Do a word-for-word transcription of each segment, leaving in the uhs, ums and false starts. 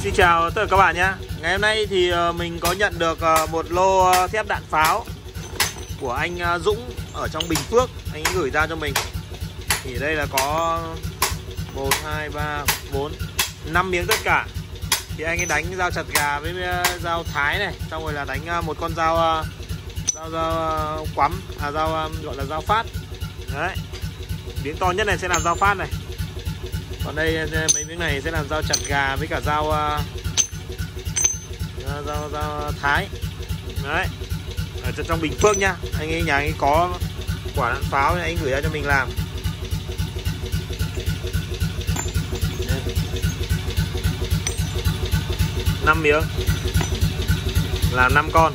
Xin chào tất cả các bạn nhé. Ngày hôm nay thì mình có nhận được một lô thép đạn pháo của anh Dũng ở trong Bình Phước. Anh ấy gửi ra cho mình. Thì đây là có một, hai, ba, bốn, năm miếng tất cả. Thì anh ấy đánh dao chặt gà với dao thái này. Xong rồi là đánh một con dao Dao, dao quắm, à dao gọi là dao phát. Đấy. Miếng to nhất này sẽ làm dao phát này. Còn đây mấy miếng này sẽ làm dao chặt gà với cả dao dao, dao, dao thái. Đấy. Ở trong Bình Phước nhá. Anh ấy nhà anh ấy có quả đạn pháo nên anh gửi ra cho mình làm. năm miếng là năm con.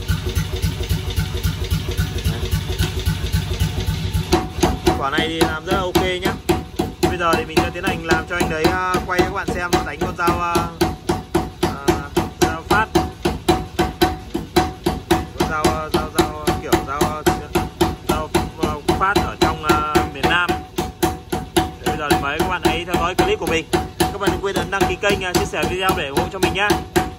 Quả này thì làm rất là ok nhá. Bây giờ thì mình sẽ tiến hành làm cho anh đấy uh, quay các bạn xem nó đánh con dao uh, uh, dao phát, con dao uh, dao dao kiểu dao dao uh, phát ở trong uh, miền Nam. Để bây giờ thì mời các bạn ấy theo dõi clip của mình. Các bạn đừng quên ấn đăng ký kênh, uh, chia sẻ video để ủng hộ cho mình nhá.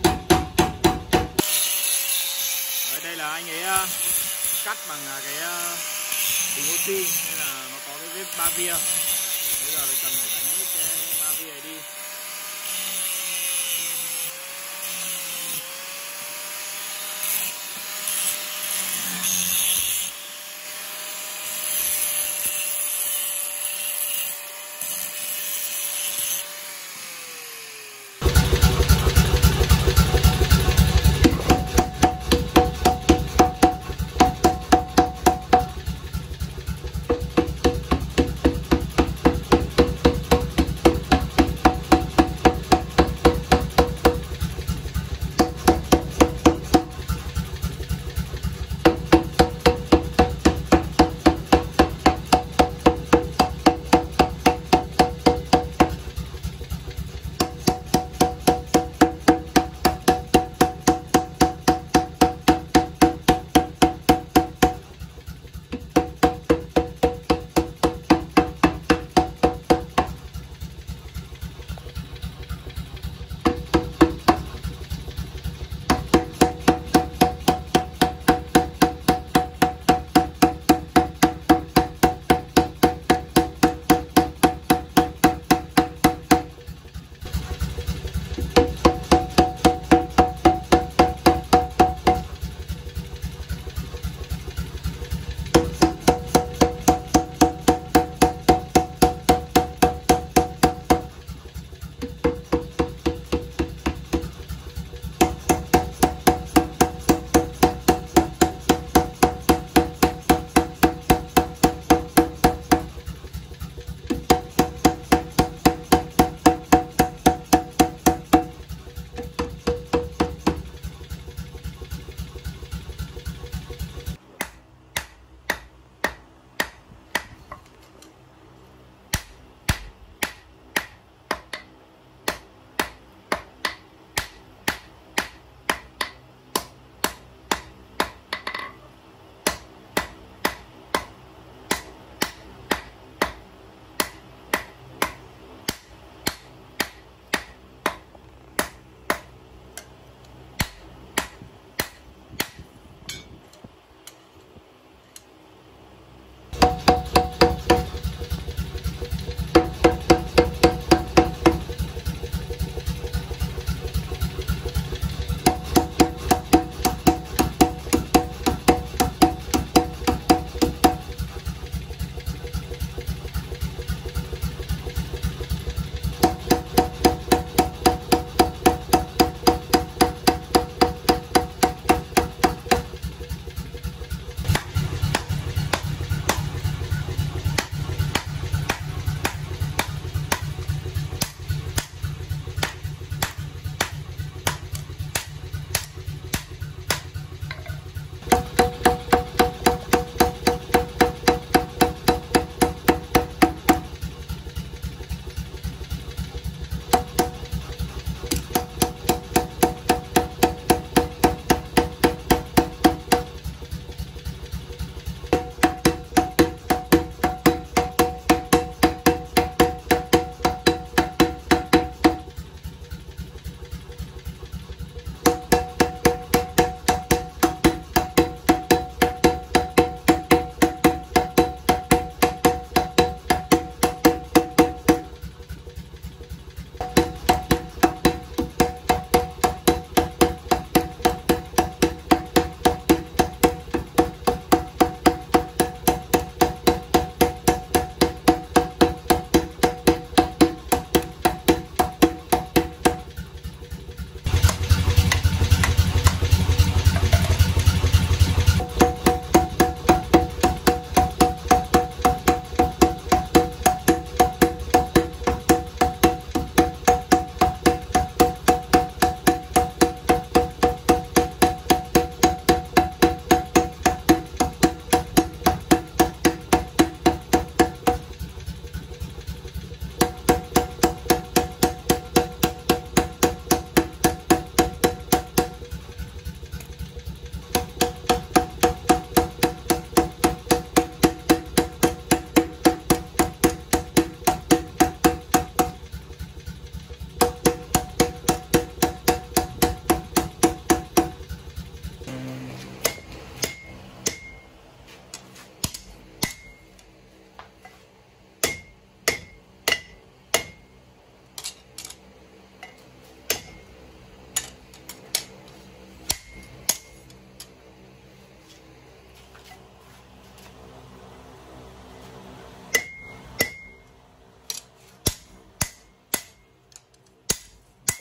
Đấy, đây là anh ấy uh, cắt bằng uh, cái uh, bình oxy nên là nó có cái vết ba via. Bây giờ thì cần phải đánh hết cái ba via này đi.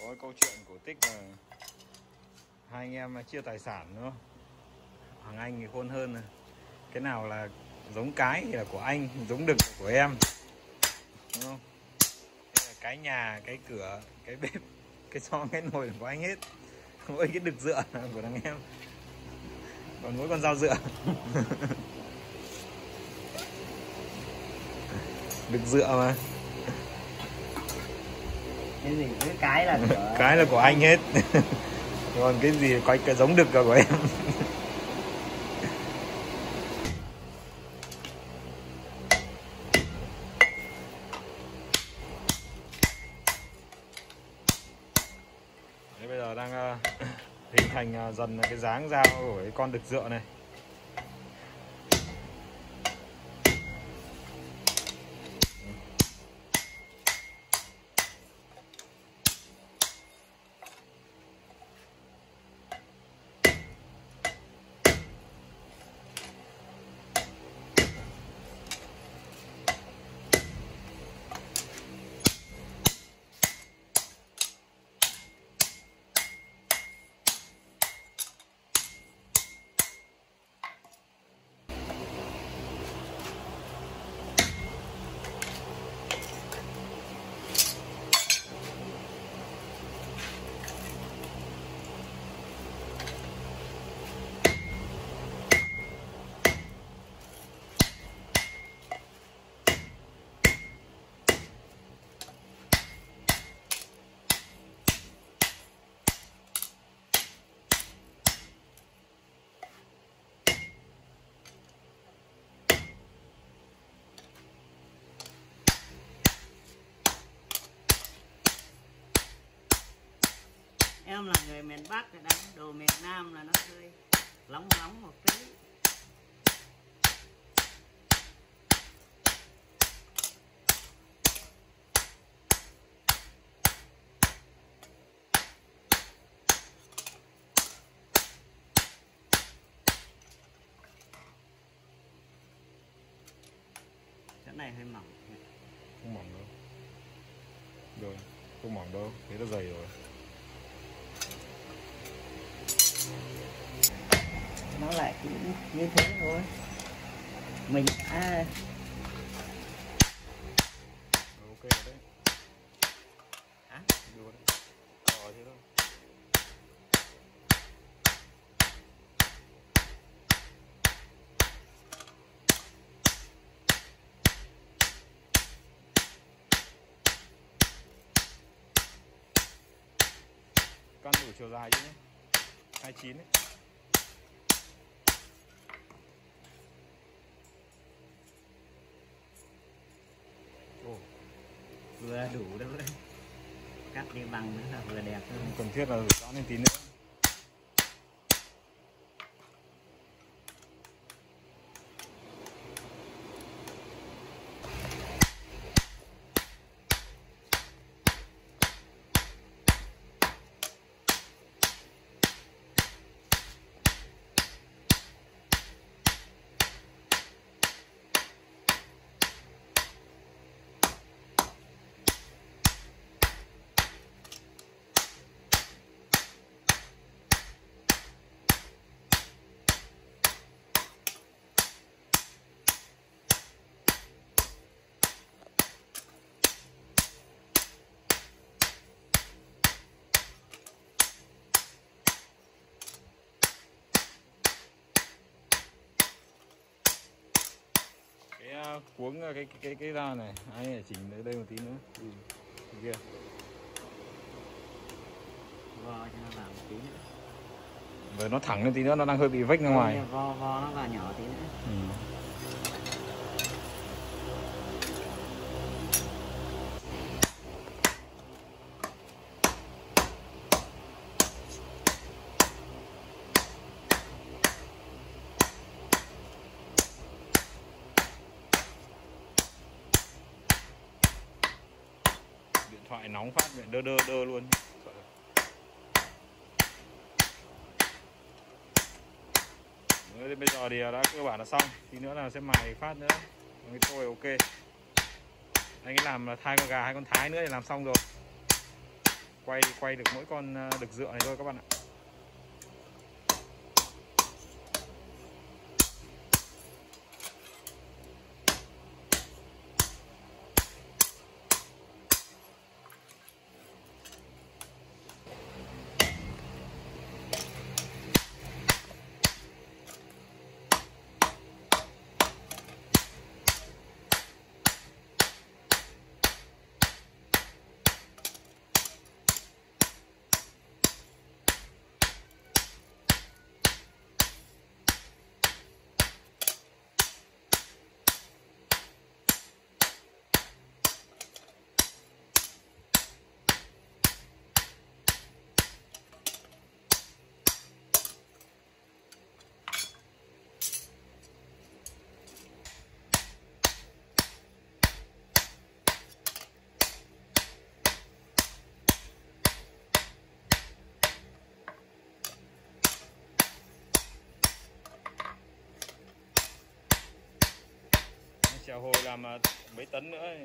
cái câu chuyện cổ tích là hai anh em chia tài sản đúng không? Thằng anh thì khôn hơn này. Cái nào là giống cái thì là của anh, giống đực là của em, đúng không? Đây là cái nhà, cái cửa, cái bếp, cái xo, cái nồi là của anh hết. Mỗi cái đực dựa là của thằng em, còn mỗi con dao dựa đực dựa mà. Cái gì cái cái là của... Cái là của anh hết. Còn cái gì có cái giống đực là của em. Đấy, bây giờ đang uh, hình thành uh, dần cái dáng dao của cái con đực dựa này. Em là người miền Bắc thì đánh đồ miền Nam là nó hơi lóng lóng một tí. Chỗ này hơi mỏng. Không mỏng đâu. Rồi, không mỏng đâu, thế nó dày rồi. Nó lại cũng như thế thôi. Mình đã Ok rồi đấy. hả? Được rồi đấy. Ờ thế thôi. Căn đủ chiều dài chứ nhé. hai mươi chín ấy. Ồ, Vừa đủ đâu đấy. Cắt đi bằng nữa là vừa đẹp hơn. cần thiết là rõ lên tí nữa. Cái cuống cái cái cái cái ra này, anh phải chỉnh tới đây một tí nữa. Ừ, kia. Vo cho nó vào một tí nữa. Rồi nó thẳng lên tí nữa, nó đang hơi bị vách ra ngoài. Vo vo nó vào nhỏ tí nữa. Ừ. Điện thoại nóng phát đơ đơ đơ luôn. Đấy, bây giờ thì đã cơ bản là xong, tí nữa là sẽ mài phát nữa. Cái tôi ok. Anh ấy làm là hai con gà, hai con thái nữa thì làm xong rồi. quay quay được mỗi con đực dựa này thôi các bạn ạ. Chèo hồi làm mấy tấn nữa ấy.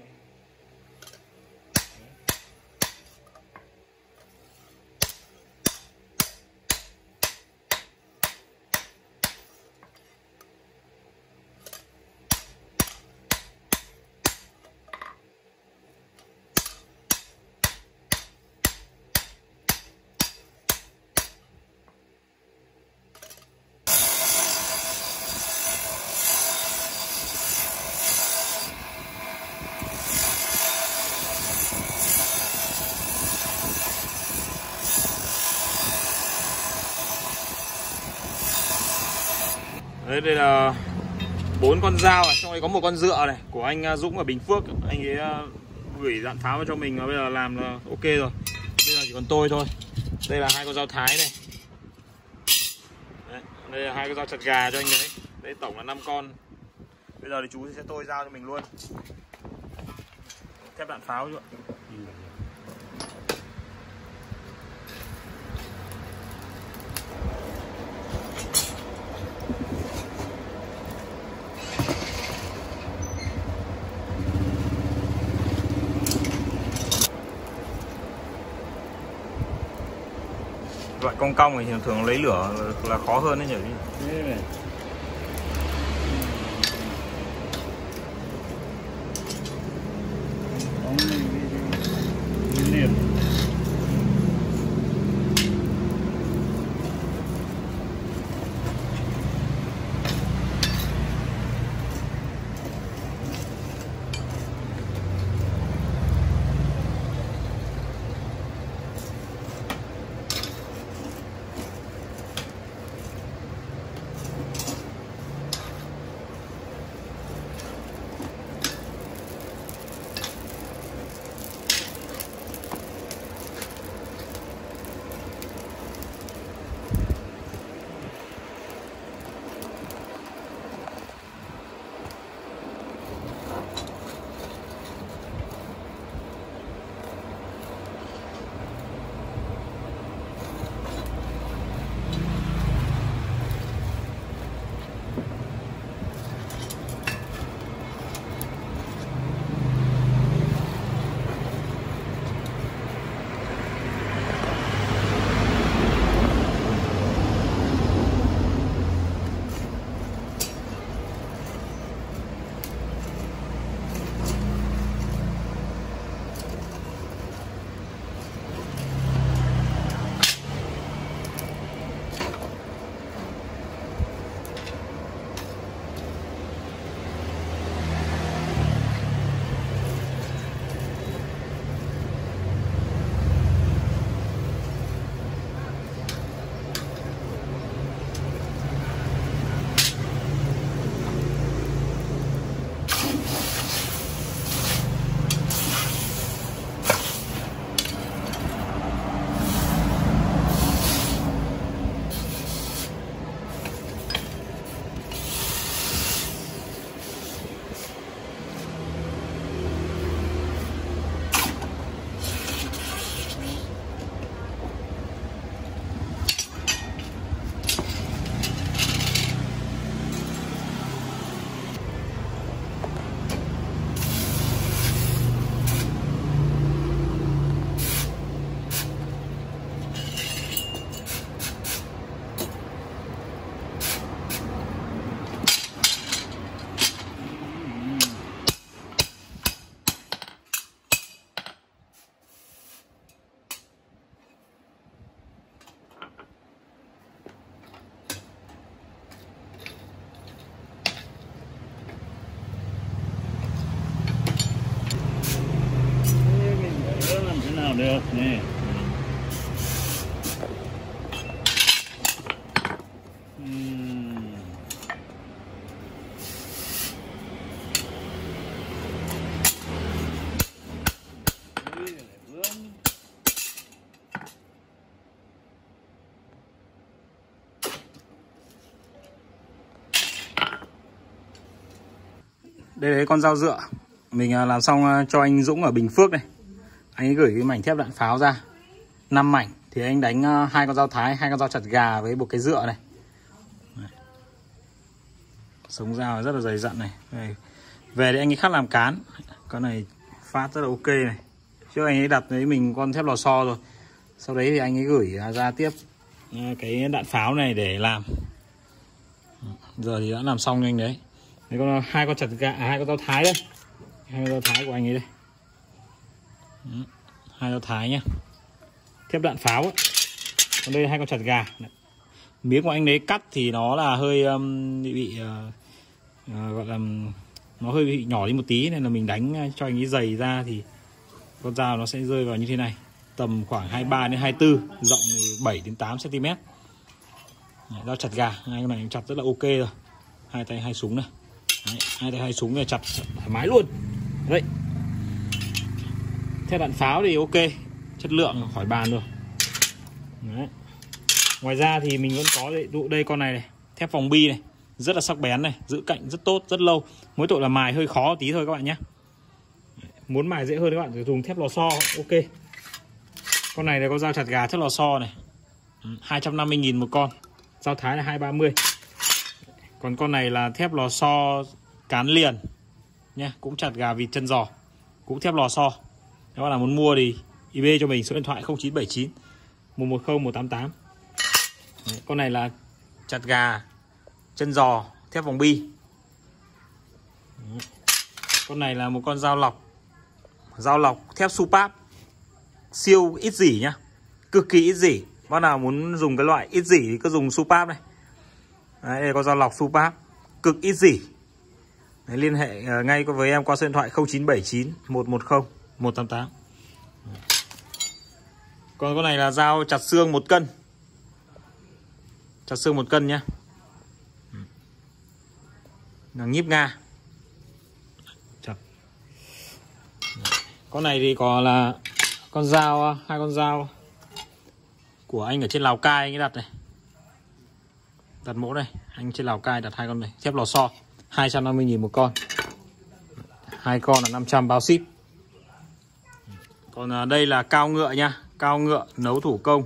Đấy, đây là bốn con dao này, trong đây có một con dựa này của anh Dũng ở Bình Phước. Anh ấy gửi dạn pháo vào cho mình và bây giờ làm là ok rồi. Bây giờ chỉ còn tôi thôi. Đây là hai con dao thái này. Đấy, đây là hai con dao chặt gà cho anh đấy. Đây tổng là năm con. Bây giờ thì chú sẽ tôi dao cho mình luôn. Thép đạn pháo chứ ạ. Loại cong cong thì thường thường lấy lửa là khó hơn đấy nhỉ. được nè. Đây là con dao dựa mình làm xong cho anh Dũng ở Bình Phước này. Anh ấy gửi cái mảnh thép đạn pháo ra năm mảnh thì anh đánh hai con dao thái, hai con dao chặt gà với một cái dựa này. Sống dao rất là dày dặn này. Đây. Về thì anh ấy khắc làm cán. Con này phát rất là ok này. Trước anh ấy đặt với mình con thép lò xo rồi. Sau đấy thì anh ấy gửi ra tiếp cái đạn pháo này để làm. Giờ thì đã làm xong cho anh đấy. Đấy, con hai con chặt gà, à, hai con dao thái đây, hai con dao thái của anh ấy đây. Đó, hai dao thái nhá, thép đạn pháo ấy. Còn đây là hai con chặt gà. Đấy. Miếng của anh đấy cắt thì nó là hơi um, bị, bị uh, uh, gọi là nó hơi bị nhỏ đi một tí, nên là mình đánh cho anh ấy dày ra thì con dao nó sẽ rơi vào như thế này, tầm khoảng hai mươi ba đến hai mươi tư, rộng bảy đến tám xăng ti mét. Dao chặt gà, hai con này chặt rất là ok rồi, hai tay hai súng này. Đấy, hai tay hai súng này chặt thoải mái luôn. Đấy. Thép đạn pháo thì ok, chất lượng khỏi bàn rồi. Đấy. Ngoài ra thì mình vẫn có đây, đây con này này, thép vòng bi này, rất là sắc bén này, giữ cạnh rất tốt, rất lâu. Mỗi tội là mài hơi khó tí thôi các bạn nhé. Muốn mài dễ hơn các bạn thì dùng thép lò xo, ok. Con này là con dao chặt gà thép lò xo này, hai trăm năm mươi nghìn một con. Dao thái là hai trăm ba mươi. Còn con này là thép lò xo cán liền nhé, cũng chặt gà vịt chân giò, cũng thép lò xo. Nếu các bạn muốn mua thì i bê cho mình số điện thoại không chín bảy chín một một không một tám tám. Đấy, con này là chặt gà chân giò thép vòng bi. Đấy. Con này là một con dao lọc, dao lọc thép Supap, siêu ít dỉ nhá, cực kỳ ít dỉ. Bác nào muốn dùng cái loại ít dỉ thì cứ dùng Supap này. Đấy, đây có dao lọc Supap cực ít dỉ. Đấy, liên hệ ngay với em qua số điện thoại không chín bảy chín một một không một tám tám. Còn con này là dao chặt xương một cân, chặt xương một cân nhá, là nhíp Nga. Chặt. Con này thì có là con dao, hai con dao của anh ở trên Lào Cai anh ấy đặt này, đặt mẫu này, anh trên Lào Cai đặt hai con này, thép lò xo, hai trăm năm mươi nghìn một con, hai con là năm trăm bao ship. Còn đây là cao ngựa nha, cao ngựa nấu thủ công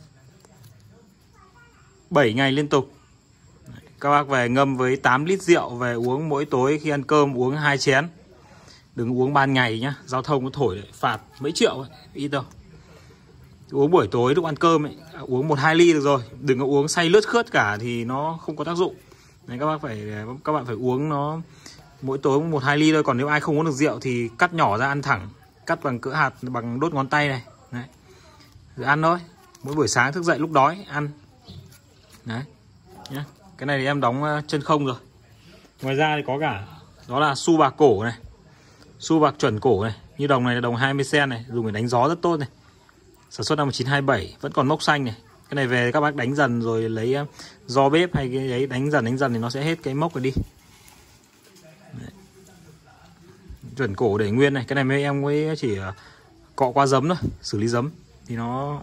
bảy ngày liên tục. Các bác về ngâm với tám lít rượu về uống mỗi tối, khi ăn cơm uống hai chén. Đừng uống ban ngày nhá, giao thông có thổi đấy, phạt mấy triệu ấy, ít đâu. Uống buổi tối lúc ăn cơm ấy, uống một hai ly được rồi, đừng có uống say lướt khướt cả thì nó không có tác dụng. Đấy, các bác phải các bạn phải uống nó mỗi tối một hai ly thôi. Còn nếu ai không uống được rượu thì cắt nhỏ ra ăn thẳng, cắt bằng cỡ hạt, bằng đốt ngón tay này. Đấy. Rồi ăn thôi, mỗi buổi sáng thức dậy lúc đói ăn. Đấy nhá. Cái này thì em đóng chân không rồi. Ngoài ra thì có cả đó là xu bạc cổ này, xu bạc chuẩn cổ này, như đồng này là đồng hai mươi sen này, dùng để đánh gió rất tốt này, sản xuất năm một nghìn chín trăm hai mươi bảy, vẫn còn mốc xanh này. Cái này về các bác đánh dần rồi lấy giò bếp hay cái ấy đánh dần đánh dần thì nó sẽ hết cái mốc này đi. Đấy. Chuẩn cổ để nguyên này, cái này mấy em mới chỉ cọ qua giấm thôi, xử lý giấm thì nó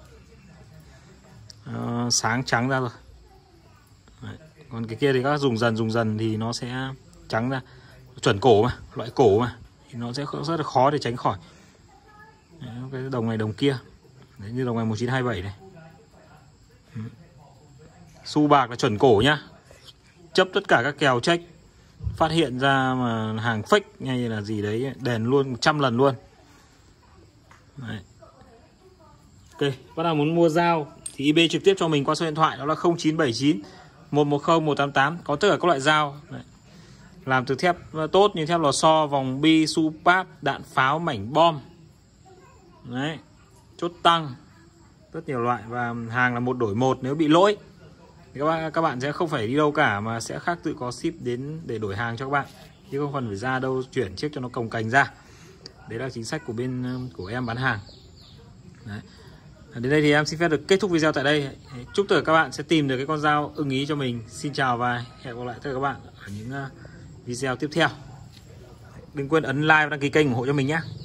uh, sáng trắng ra rồi. Đấy. Còn cái kia thì các dùng dần dùng dần thì nó sẽ trắng ra. Chuẩn cổ mà, loại cổ mà thì nó sẽ rất là khó để tránh khỏi. Đấy, cái đồng này đồng kia. Đấy, như đồng này một nghìn chín trăm hai mươi bảy này. Xu bạc là chuẩn cổ nhá, chấp tất cả các kèo check, phát hiện ra mà hàng fake hay là gì đấy đền luôn một trăm lần luôn. Đấy. Ok, bắt đầu muốn mua dao thì i bê trực tiếp cho mình qua số điện thoại đó là không chín bảy chín một một không một tám tám, có tất cả các loại dao. Đấy. Làm từ thép tốt như thép lò xo, vòng bi, Supap, đạn pháo, mảnh bom. Đấy, chốt tăng, rất nhiều loại, và hàng là một đổi một. Nếu bị lỗi thì các bạn các bạn sẽ không phải đi đâu cả, mà sẽ khác tự có ship đến để đổi hàng cho các bạn, chứ không cần phải ra đâu chuyển chiếc cho nó cồng cành ra. Đấy là chính sách của bên của em bán hàng. Đấy. Đến đây thì em xin phép được kết thúc video tại đây. Chúc tất cả các bạn sẽ tìm được cái con dao ưng ý cho mình. Xin chào và hẹn gặp lại tất cả các bạn ở những video tiếp theo. Đừng quên ấn like và đăng ký kênh ủng hộ cho mình nhé.